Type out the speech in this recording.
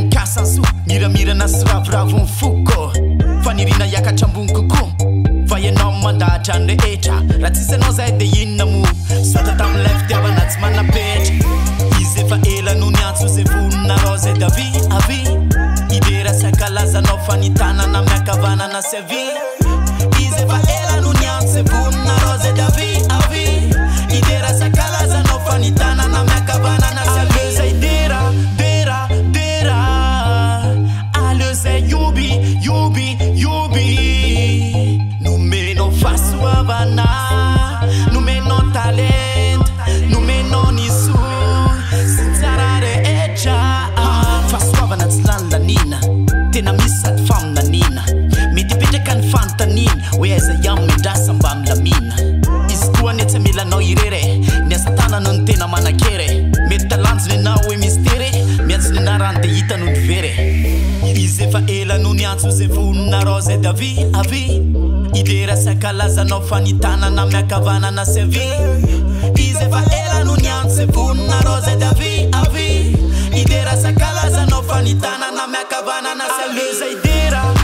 kasansu miramira na sravravon fuko fanirina yakachambunkuku vayenao mandatra ny rehetra raha tsisy anao zay de inona mo sata tamin'ny lay fitiavana tsy manapetra izy efa ela no ny antso zay vonina rao zay davy avy hidera sy ankalazanao fanitanana miakavanana sy avy izy efa ela no ny antso zay vonina rao zay davy avy hidera sy ankalazanao fanitanana miakavanana sy avy zay dera dera dera aleo zay yubi yubi yubi numeno fasuavana numeno talent numeno nisu sinzarare echa fasuavana tslanda nina tena misat famna nina mitipete kan fantanin weza yam midasa mbamla mina iskua netse milano irere nesatana non tena manakere metalanz ne nawe mistere miats ne narante hita non vere izefa ela no niantso ze vonina rose davy avy hidera sy ankalazanao fanitanana miakavanana sy avy izy efa ela no niantso ze vonina rose davy avy hidera sy ankalazanao fanitanana miakavanana sy avy zay dera